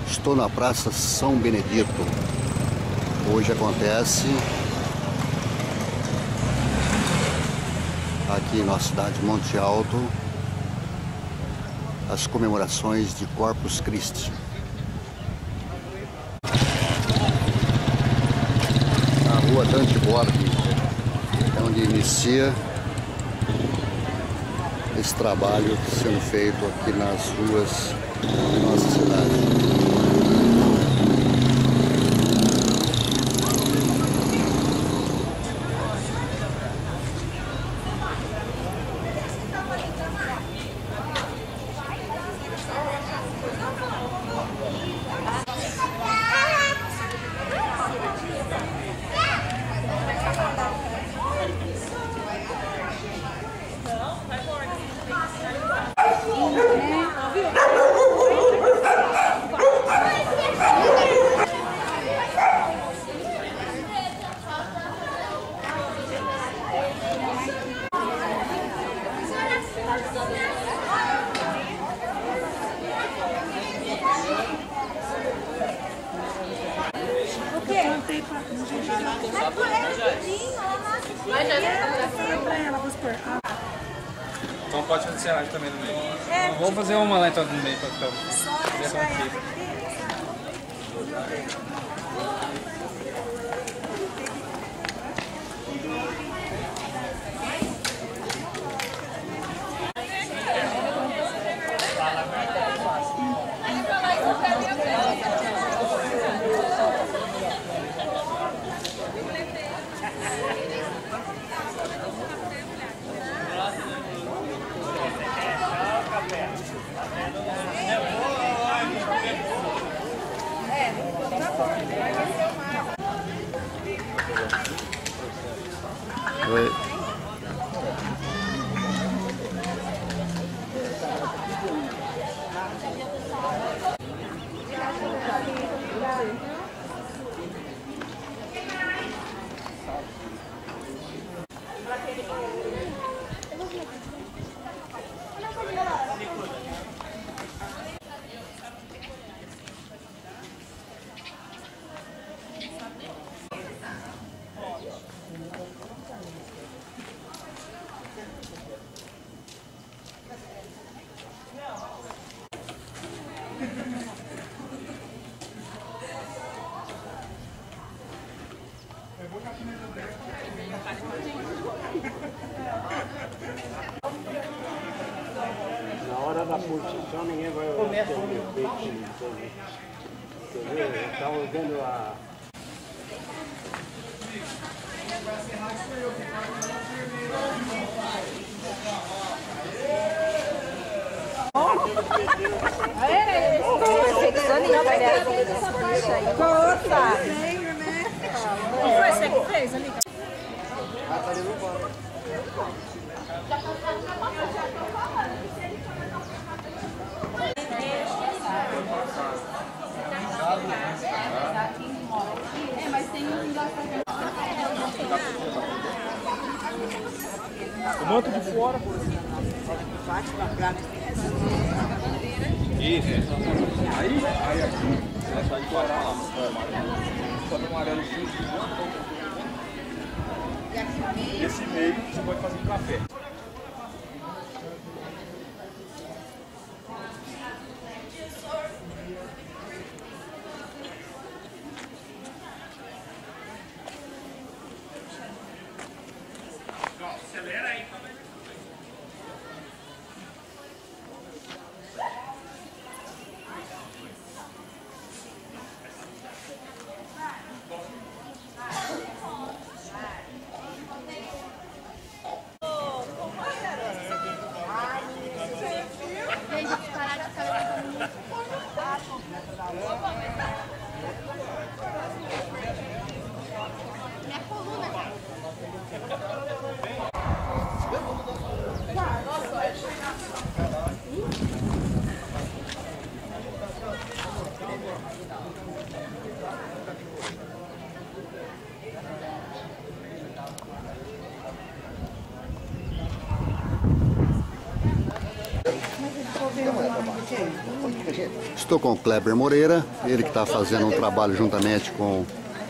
Estou na Praça São Benedito. Hoje acontece aqui na cidade de Monte Alto as comemorações de Corpus Christi. Na rua Dante Borghi é onde inicia esse trabalho sendo feito aqui nas ruas de nossa cidade. Então pode fazer serragem também no meio. Vou fazer uma lá então no meio para ficar. Só deixar aqui. Oi. Na hora da posição ninguém vai olhar o meu peito. Eu estava vendo a... Foi você que fez, amiga? tá derrubando. O manto de fora, por exemplo. Isso. Aí aqui. Essa aí vai lá, só no amarelo justo. E esse meio você pode fazer um café. Acelera aí também. Estou com o Kleber Moreira, ele que está fazendo um trabalho juntamente com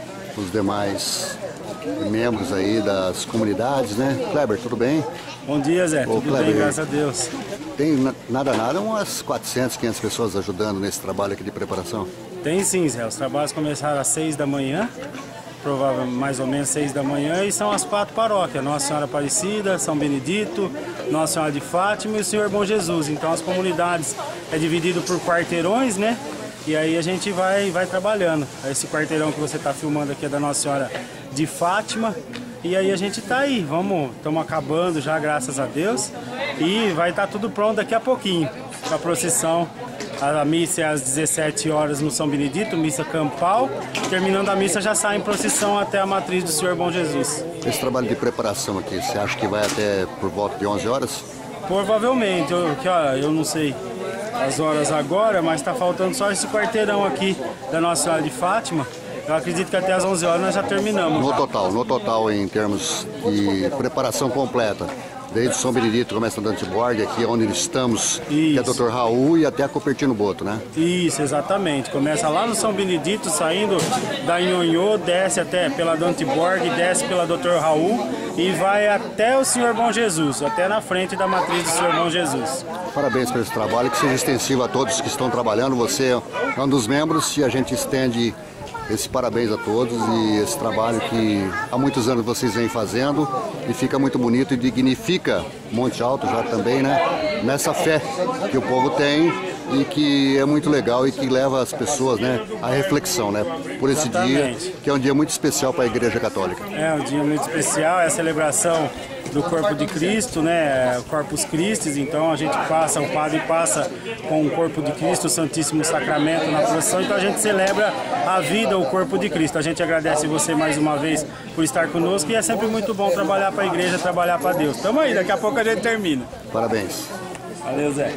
os demais membros aí das comunidades, né? Kleber, tudo bem? Bom dia, Zé. Tudo Kleber, bem, graças a Deus. Tem nada, umas 400, 500 pessoas ajudando nesse trabalho aqui de preparação? Tem sim, Zé. Os trabalhos começaram às 6 da manhã, provavelmente mais ou menos 6 da manhã, e são as 4 paróquias, Nossa Senhora Aparecida, São Benedito, Nossa Senhora de Fátima e o Senhor Bom Jesus. Então as comunidades é dividido por quarteirões, né? E aí a gente vai trabalhando. Esse quarteirão que você está filmando aqui é da Nossa Senhora de Fátima. E aí a gente tá aí, estamos acabando já, graças a Deus. E vai estar tudo pronto daqui a pouquinho. A procissão, a missa é às 17 horas no São Benedito, missa campal. Terminando a missa já sai em procissão até a matriz do Senhor Bom Jesus. Esse trabalho de preparação aqui, você acha que vai até por volta de 11 horas? Provavelmente, eu não sei as horas agora, mas está faltando só esse quarteirão aqui da Nossa Senhora de Fátima. Eu acredito que até às 11 horas nós já terminamos. No total, em termos de preparação completa, desde São Benedito, começa Dante Borg, aqui onde estamos, que é Dr. Raul, e até a Cupertino Boto, né? Isso, exatamente. Começa lá no São Benedito, saindo da Nhonhô, desce até pela Dante Borg, desce pela Dr. Raul e vai até o Senhor Bom Jesus, até na frente da matriz do Senhor Bom Jesus. Parabéns por esse trabalho, que seja extensivo a todos que estão trabalhando. Você é um dos membros e a gente estende esse parabéns a todos e esse trabalho que há muitos anos vocês vêm fazendo e fica muito bonito e dignifica Monte Alto já também, né? Nessa fé que o povo tem e que é muito legal e que leva as pessoas, né, à reflexão, né? Por esse dia, que é um dia muito especial para a Igreja Católica. É um dia muito especial, é a celebração do corpo de Cristo, né? Corpus Christi. Então a gente passa, o padre passa com o corpo de Cristo, o Santíssimo Sacramento na procissão. Então a gente celebra a vida, o corpo de Cristo. A gente agradece você mais uma vez por estar conosco e é sempre muito bom trabalhar para a igreja, trabalhar para Deus. Tamo aí, daqui a pouco a gente termina. Parabéns. Valeu, Zé.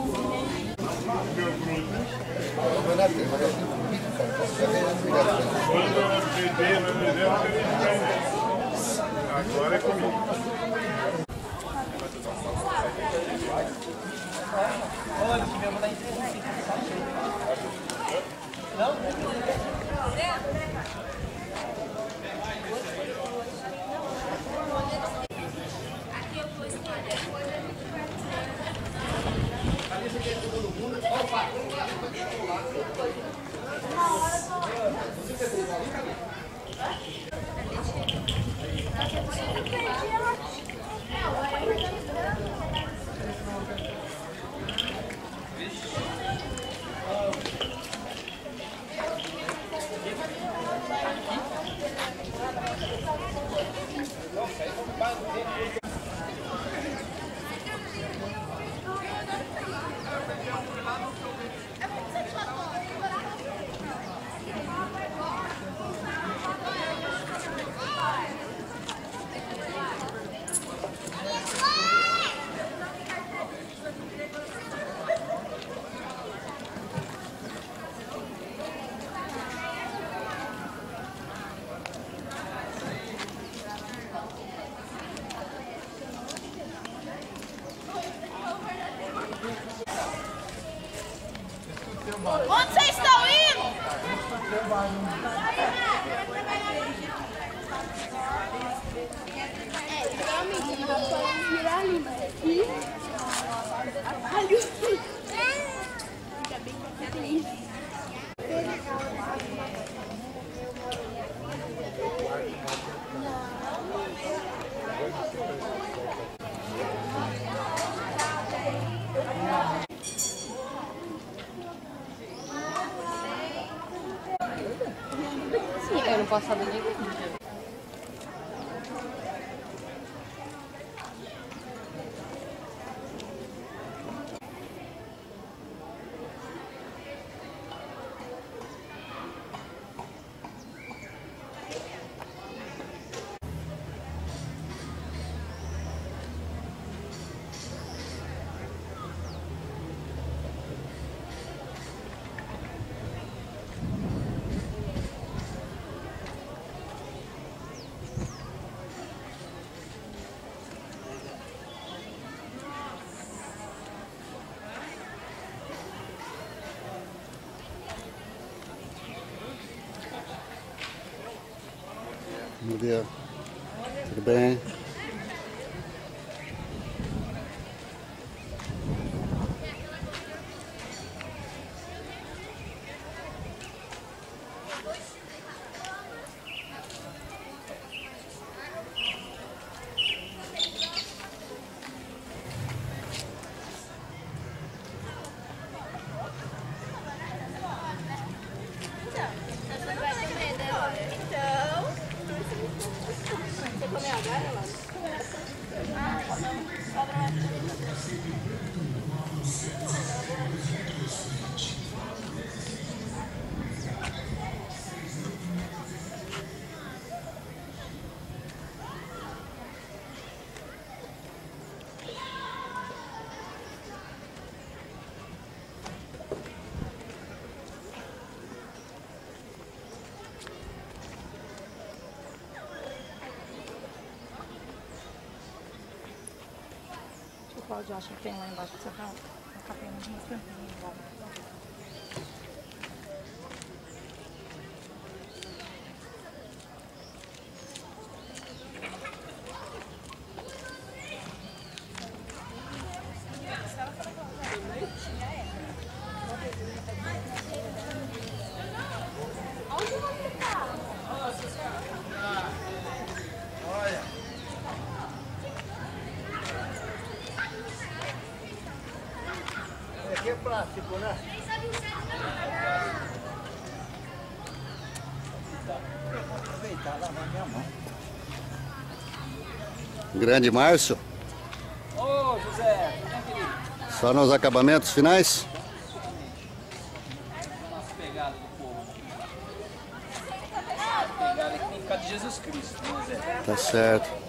Agora é comigo. Onde vocês estão indo? Amiguinho, nós podemos virar ali, mas aqui. Ainda bem que eu tenho. Eu não posso saber nem. Bom dia. Tudo bem? O Cláudio acha que tem lá embaixo, você tá na capinha de música. Aqui é plástico, né? Vou aproveitar e lavar minha mão. Grande Márcio. Ô, José, tudo bem, querido? Só nos acabamentos finais? Nossa pegada do povo. Pegada que tem que ficar de Jesus Cristo, né, Zé? Tá certo.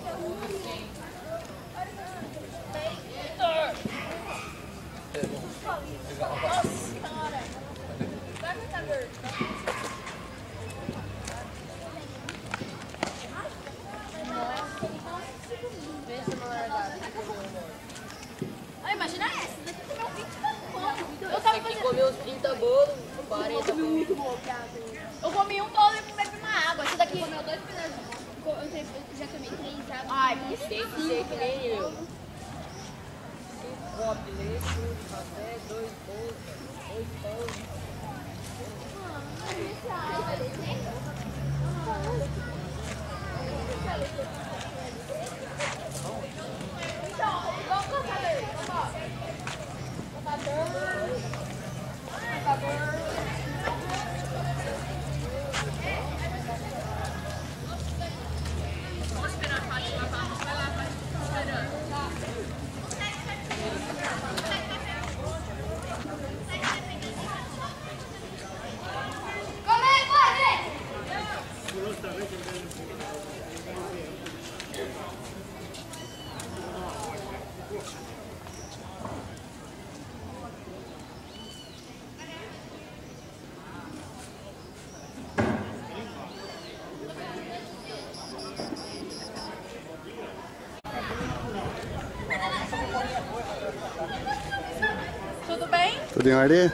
Imagina essa, daqui comeu 20 conto. Eu Esse tava aqui fazendo... comeu uns 30 bolos, 40 bolos. Eu comi um todo e bebi uma água. Esse daqui comeu 2 pedaços. Eu já tomei 3 águas. Ai, que Tem que ser que nem eu. 5 copos de leite, 1 de café, 2 bolos, 2 pães. Tudo bem? Tudo em ordem?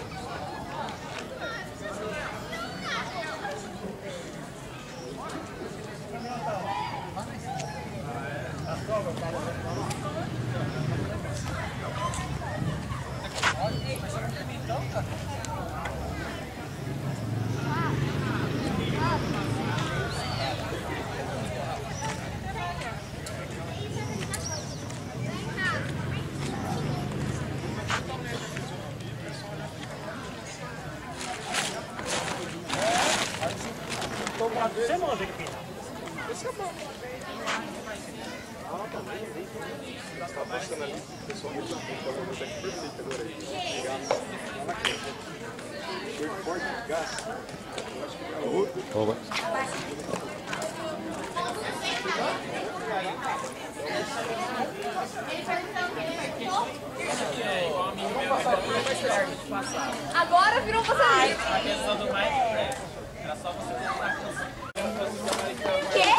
Você manda aqui. Oba. Agora virou passarinho. A questão do mais era só você tentar. Quê?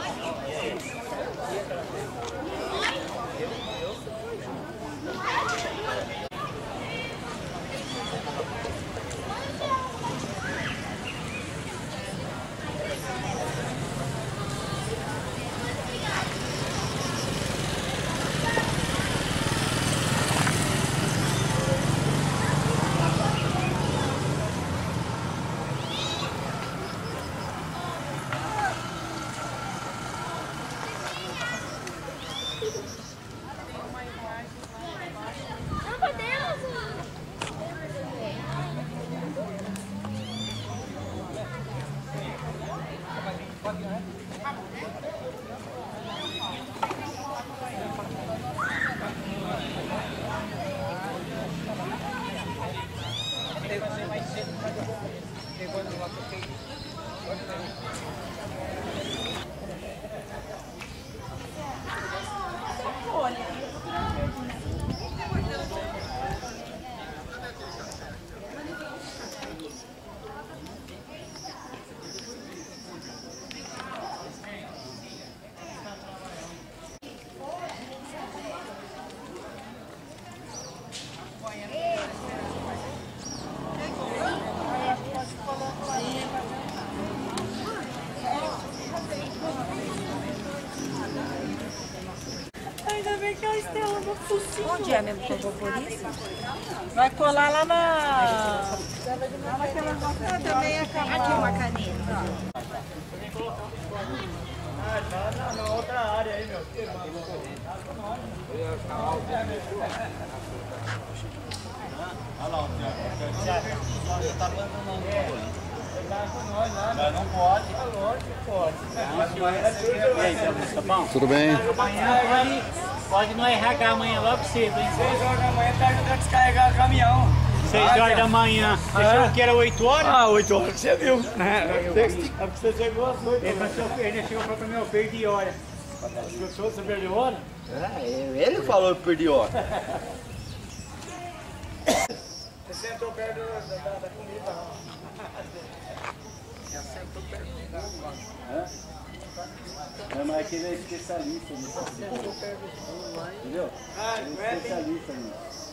Aí, Ainda bem que a Estela não focinho. Onde é mesmo que eu vou por isso? Vai colar lá na... também é canal. Aqui uma caneta. Na outra área aí, meu. Olha lá, você tá abandonando. Não pode. Lógico que pode. E aí, tá bom? Tudo bem? Amanhã pode não errar que amanhã logo cedo, hein? 6 horas da manhã tá ajudando a descarregar o caminhão. 6 horas da manhã. Você achou que era 8 horas? Ah, 8 horas que você viu. É porque você chegou às 8 horas. Ele chegou pra mim, eu perdi hora. Você perdeu hora? Ele falou que perdi hora. Você sentou perto da comida, não. Não, mas aquele é especialista nisso. Entendeu? Ah, Ele é especialista nisso.